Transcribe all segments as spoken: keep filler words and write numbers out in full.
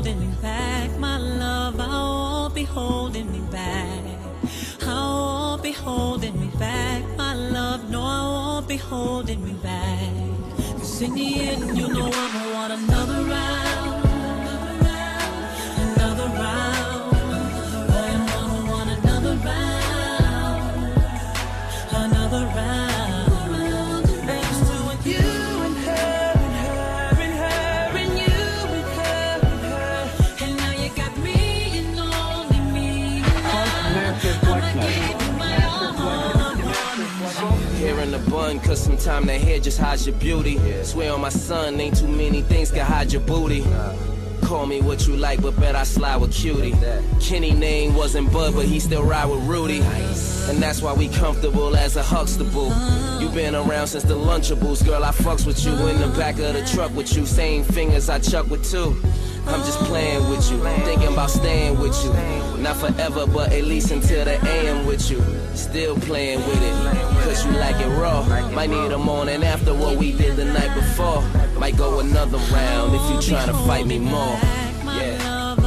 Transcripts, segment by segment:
holding me back, my love. I won't be holding me back. I won't be holding me back, my love. No, I won't be holding me back. Cause in the end, you know I'ma want another round, another round. Oh, you know I'ma want another round, another round. Hair in the bun, cause sometimes that hair just hides your beauty. Swear on my son, ain't too many things can hide your booty. Call me what you like, but bet I slide with Cutie. Kenny name wasn't Bud, but he still ride with Rudy. And that's why we comfortable as a Huxtable. You been around since the Lunchables, girl, I fucks with you. In the back of the truck with you, same fingers I chuck with two. I'm just playing with you, thinking about staying with you. Not forever, but at least until the A M with you. Still playing with it, cause you like it raw. Might need a morning after what we did the night before. Might go another round if you tryna fight me more. Yeah.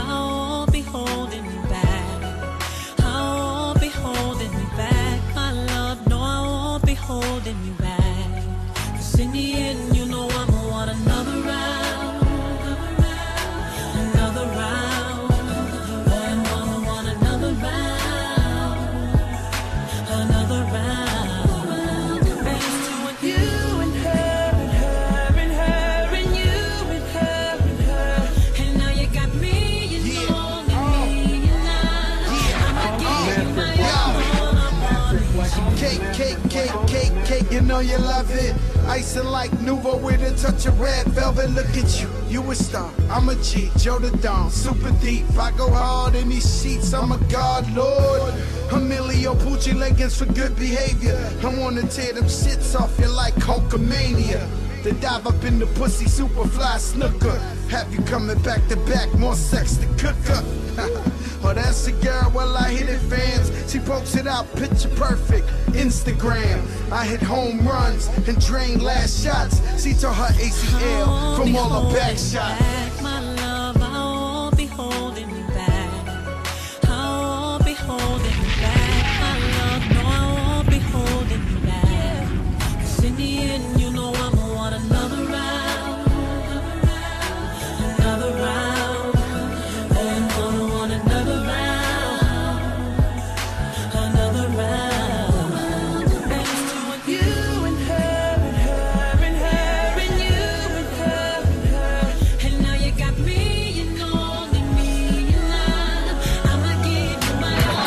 Holding me back, cause in the end, you know I'ma want another round, another round. Oh, and I'ma want another round, another round. Thanks to you and her and her and her and you and her and her, and now you got me, you yeah. know me, and I, I'ma give you my all. Cake, cake, cake, cake, cake, you know you love it. Icing like Nouveau with a touch of red velvet. Look at you, you a star, I'm a G, Joe the Don, super deep. I go hard in these sheets, I'm a god, Lord. Emilio Pucci leggings for good behavior. I wanna tear them shits off you like Hulkamania. To dive up in the pussy, super fly snooker. Have you coming back to back, more sex to cook up. Oh, that's the girl, well I hit it fans. She posted out picture perfect, Instagram. I hit home runs and drained last shots. She tore her A C L from all her back shots. My love, I won't be holding me back. I won't be holding me back. My love, no, I won't be holding me back. Cause in the end, you know I'ma want another round, another round. Oh, and I'ma want another round, another round. Thanks to you and her and her and her and you and her and her, and now you got me, you know only me, and I, I'ma give you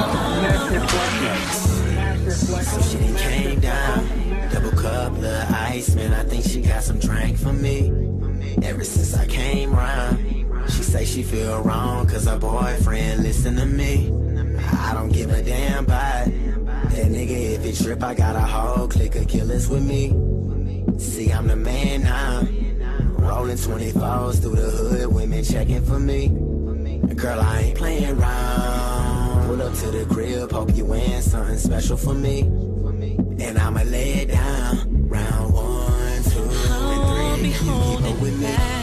my all. So she done came down, double cup, little ice, man, I think she got some drink for me. Ever since I came round, she say she feel wrong cause her boyfriend listen to me. I don't give a damn about that nigga, if he trip, I got a whole clique of killers with me. See, I'm the man now, rolling twenty-fours through the hood, women checking for me. Girl, I ain't playing around. Pull up to the crib, hope you wearing something special for me. And I'ma lay it down, round one, two, and three, you keep up with me.